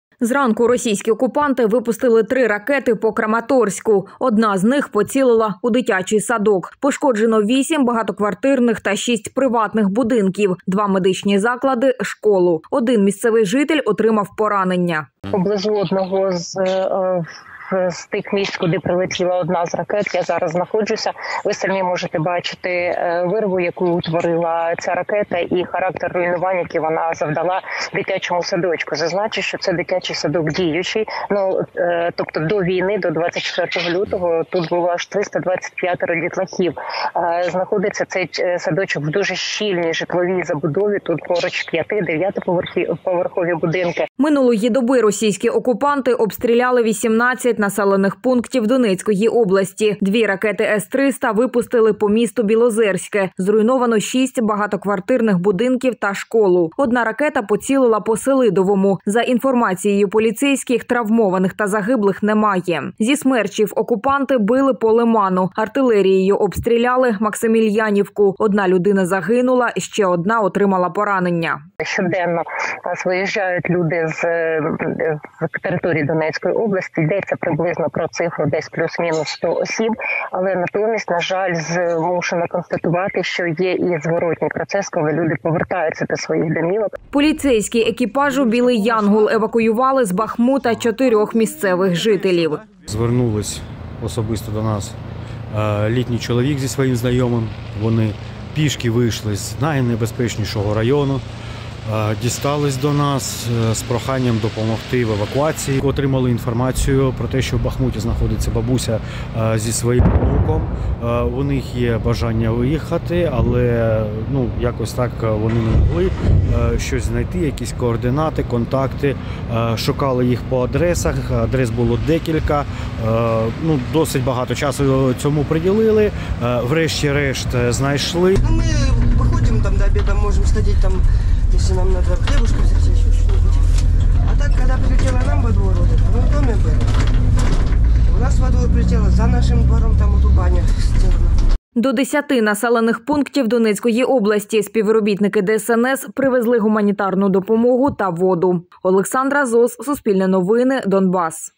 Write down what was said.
Зранку російські окупанти випустили 3 ракети по Краматорську. Одна з них поцілила у дитячий садок. Пошкоджено 8 багатоквартирних та 6 приватних будинків, 2 медичні заклади, школу. Один місцевий житель отримав поранення. Поблизу одного з тих місць, куди прилетіла одна з ракет, я зараз знаходжуся. Ви самі можете бачити вирву, яку утворила ця ракета, і характер руйнувань, який вона завдала дитячому садочку. Зазначу, що це дитячий садок діючий. Тобто до війни, до 24 лютого, тут було аж 325 дітлахів. Знаходиться цей садочок в дуже щільній житловій забудові. Тут поруч 5-9-поверхові будинки. Минулої доби російські окупанти обстріляли 18 населених пунктів Донецької області. 2 ракети С-300 випустили по місту Білозерське. Зруйновано 6 багатоквартирних будинків та школу. Одна ракета поцілила по Селидовому. За інформацією поліцейських, травмованих та загиблих немає. Зі смерчів окупанти били по Лиману. Артилерією обстріляли Максимільянівку. 1 людина загинула, ще 1 отримала поранення. Щоденно виїжджають люди з території Донецької області. Йдеться приблизно про цифру десь плюс-мінус 100 осіб. Але натомість, на жаль, змушено констатувати, що є і зворотній процес, коли люди повертаються до своїх домівок. Поліцейські екіпажу «Білий Янгол» евакуювали з Бахмута 4 місцевих жителів. Звернулись особисто до нас літній чоловік зі своїм знайомим. Вони пішки вийшли з найнебезпечнішого району. Дістались до нас з проханням допомогти в евакуації. Отримали інформацію про те, що в Бахмуті знаходиться бабуся зі своїм внуком. У них є бажання виїхати, але якось так вони не могли щось знайти, якісь координати, контакти. Шукали їх по адресах, адрес було декілька. Досить багато часу цьому приділили. Врешті-решт знайшли. Ми виходимо там до обіду, можемо сидіти там. Если нам надо хлебушка взять, еще что-нибудь. А так, когда прилетела нам во двор, мы в доме были. У нас во двор прилетела за нашим двором, там вот у банях сделано. До 10 населених пунктів Донецької області співробітники ДСНС привезли гуманітарну допомогу та воду. Олександра Зос, Суспільне новини, Донбас.